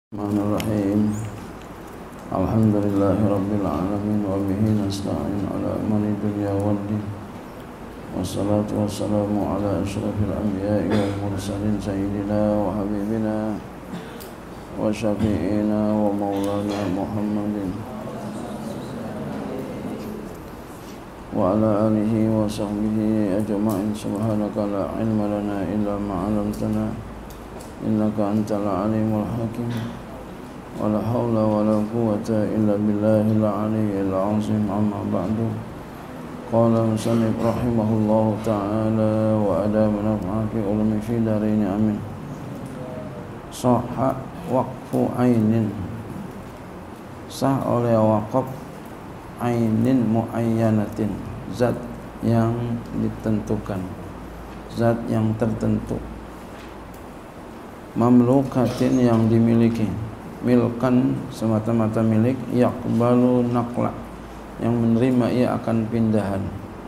Bismillahirrahmanirrahim. Alhamdulillahirabbil alamin wa bihi nasta'in ala amri dunya waddin. Wassalatu wassalamu ala asyrafil anbiya'i wal mursalin sayyidina wa habibina wa syafi'ina wa maulana Muhammadin wa ala alihi wa sahbihi ajma'in. Subhanaka la ilma lana illa ma 'allamtana innaka antal alimul hakim. Wala haula wala quwwata illa billahil aliyyil azim. Amma ba'du. Qala musannif rahimahullahu ta'ala wa adama naf'a fi ulumi fi darain amin. Sahha waqfu ainin, sah oleh waqaf ainin muayyanatin, zat yang ditentukan, zat yang tertentu, mamlukatin yang dimiliki, milkan semata-mata milik, yaqbalu naqla yang menerima ia akan pindahan,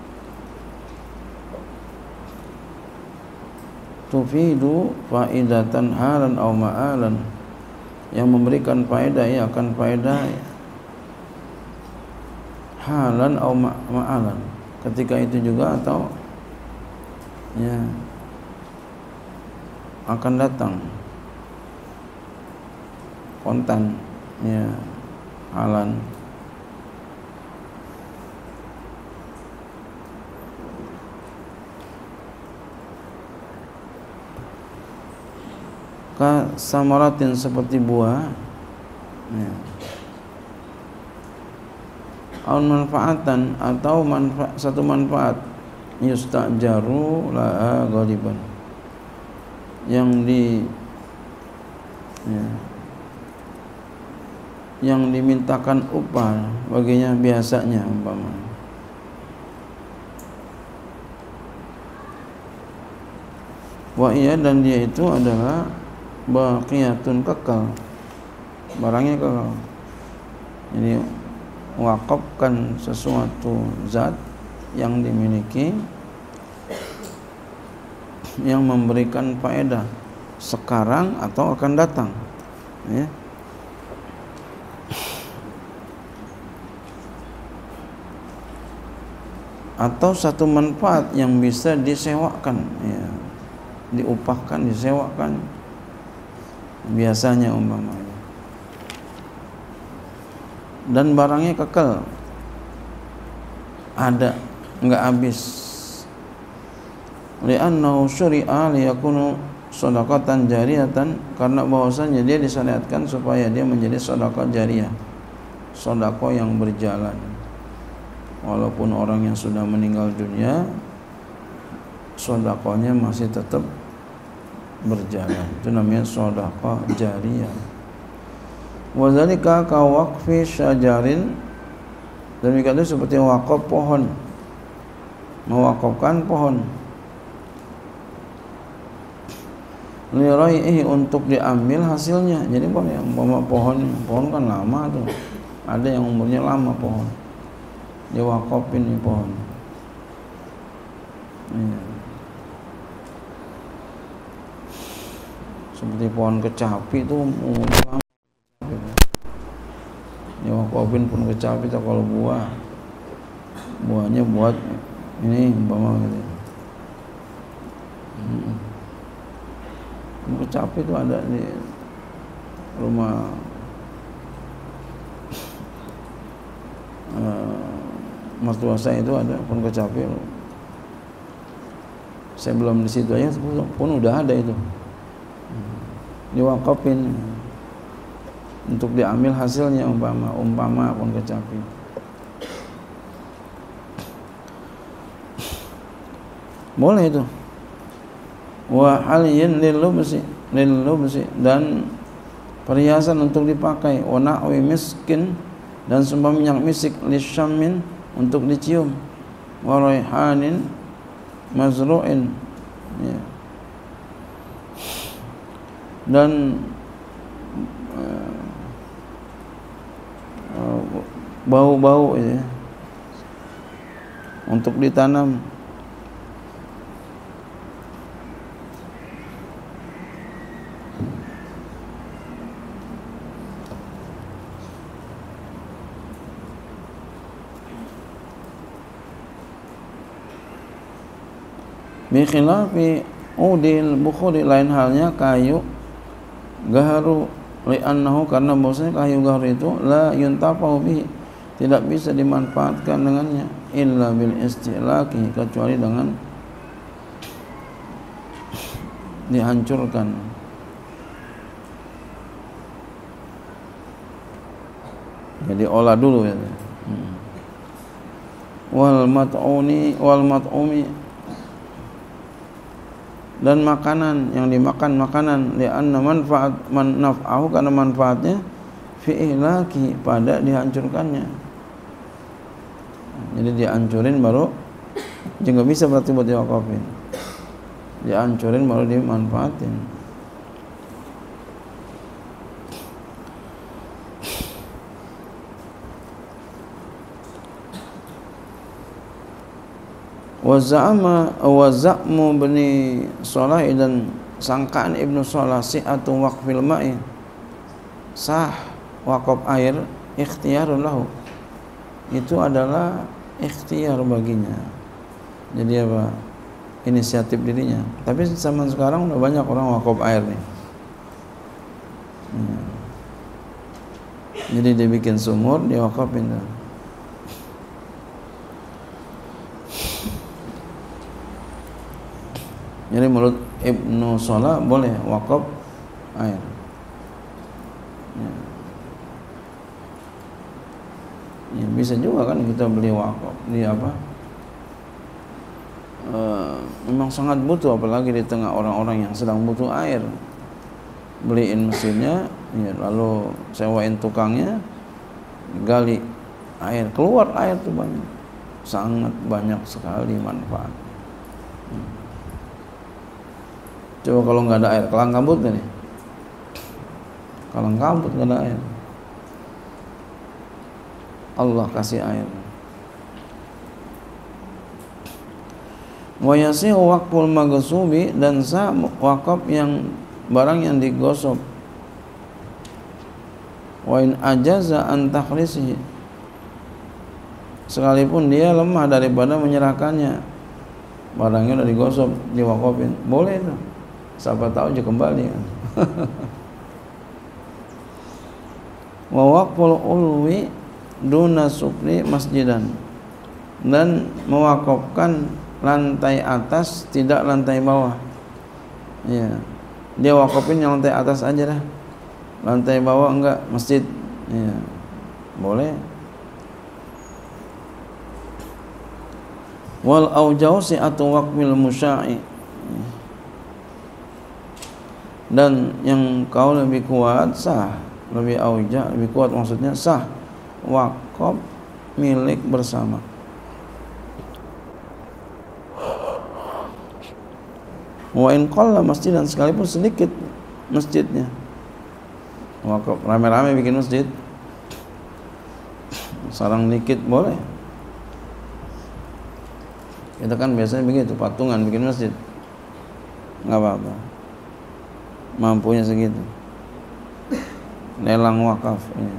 tufidu faidatan halan aw ma'alan yang memberikan faedah ia akan faedah halan aw ma'alan ketika itu juga atau ya akan datang kontan ya halan. Ka samaratin seperti buah ya. Au manfaatan atau satu manfaat, yustajaru la ghaliban yang dimintakan upah baginya biasanya umpama. Wa iya, dan dia itu adalah baqiyatun, kekal, barangnya kekal. Jadi wakafkan sesuatu zat yang dimiliki yang memberikan faedah sekarang atau akan datang ya. Atau satu manfaat yang bisa disewakan ya, diupahkan, disewakan biasanya umpamanya, dan barangnya kekal, ada, enggak habis. Li'annahu syuri'a liyakunu shadaqatan jariyatan, karena bahwasanya dia disyariatkan supaya dia menjadi sedekah jariyah, sedekah yang berjalan. Walaupun orang yang sudah meninggal dunia, sedekahnya masih tetap berjalan. Itu namanya sedekah jariyah. Wa dzalika ka waqfi syajarin, demikian itu seperti wakaf pohon, mewakafkan pohon, liraihi untuk diambil hasilnya. Jadi pohon kan lama tuh, ada yang umurnya lama pohon, dia wakafin nih pohon ya. Seperti pohon kecapi itu umurnya lama, dia wakafin pohon kecapi itu kalau buahnya buat ini umpama gitu. Kecapi itu ada di rumah mertua saya, itu ada pohon kecapi. Saya belum di situ aja pun udah ada itu, diwakafin untuk diambil hasilnya umpama pohon kecapi. Boleh itu. Wa halyin lil lubsi dan perhiasan untuk dipakai, wa na'wi miskin dan sembah minyak misik, lisyamin untuk dicium, wa raihanin mazru'in ya. Dan bau-bau ya, untuk ditanam. Bi khilafi udil bukhuri, lain halnya kayu gaharu, li'annahu, karena bahwasanya kayu gaharu itu la yuntafa'u bihi, tidak bisa dimanfaatkan dengannya, illa bil istilaki, kecuali dengan dihancurkan. Jadi olah dulu ya. Wal mat'umi, dan makanan yang dimakan, makanan li'anna manfaat naf'ahu, karena manfaatnya fi ihlaki, pada dihancurkannya. Jadi dihancurin baru juga bisa berarti buat diwakafin. Dihancurin baru dimanfaatin. Wa za'mu bani Salah, dan sangkaan Ibnu Salah si'atu waqfil ma'i, sah wakaf air, ikhtiyarun lahu, itu adalah ikhtiar baginya. Jadi apa? Inisiatif dirinya. Tapi zaman sekarang udah banyak orang wakaf air nih. Jadi dia bikin sumur, dia wakafin. Jadi menurut Ibnu Salah boleh wakaf air. Ya, bisa juga kan kita beli wakaf, di apa? Memang sangat butuh, apalagi di tengah orang-orang yang sedang butuh air. Beliin mesinnya, ya, lalu sewain tukangnya, gali air, keluar air tuh banyak, sangat banyak sekali manfaat. Coba kalau nggak ada air, kelang kabut kan nih? Kelang kabut nggak ada air. Allah kasih air. Wa yasihu waqful maghsubi, dan sah wakaf yang barang yang digosok. Wa in ajaza an takhlisihi, sekalipun dia lemah daripada menyerahkannya, barangnya udah digosok, diwakafin, boleh itu. Siapa tahu aja kembali. Wa waqful ulwi duna sufli masjidan, dan mewakafkan lantai atas, tidak lantai bawah. Ya, dia wakafin yang lantai atas aja dah, lantai bawah enggak, masjid. Ya, boleh. Wal aujau si'atu waqfil musya'i, dan yang kau lebih kuat sah, lebih auja, lebih kuat maksudnya sah wakaf milik bersama. Wa in qalla masjidan, sekalipun sedikit masjidnya, wakaf rame-rame bikin masjid, sarang dikit boleh. Kita kan biasanya begitu, patungan bikin masjid, nggak apa-apa, mampunya segitu, lelang wakaf, ya.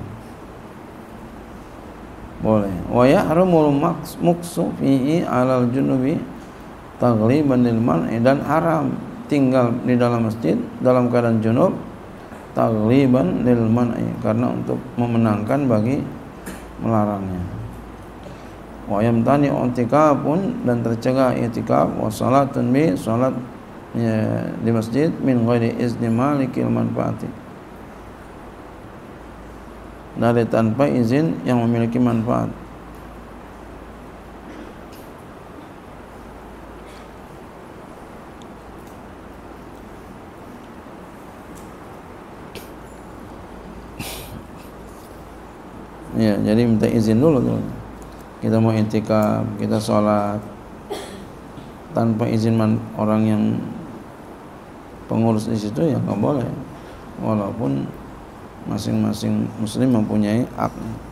Boleh. Wa yahramul muksu fihi 'alal junubi taghliban lil man'i, dan haram tinggal di dalam masjid dalam keadaan junub, taghliban lil man'i, karena untuk memenangkan bagi melarangnya. Wa yamtani i'tikafun, dan tercegah i'tikaf, wa salatun bi, salat ya, di masjid, min ghairi izni malikil manfaati, dari tanpa izin yang memiliki manfaat. Ya, jadi minta izin dulu tuh. Kita mau i'tikaf, kita sholat tanpa izin orang yang pengurus di situ, ya nggak boleh, walaupun masing-masing muslim mempunyai hak.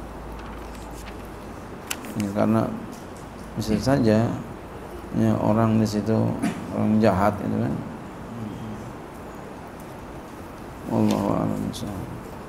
Ya, karena bisa saja ya, orang di situ orang jahat itu kan. Wallahu a'lam bishawab.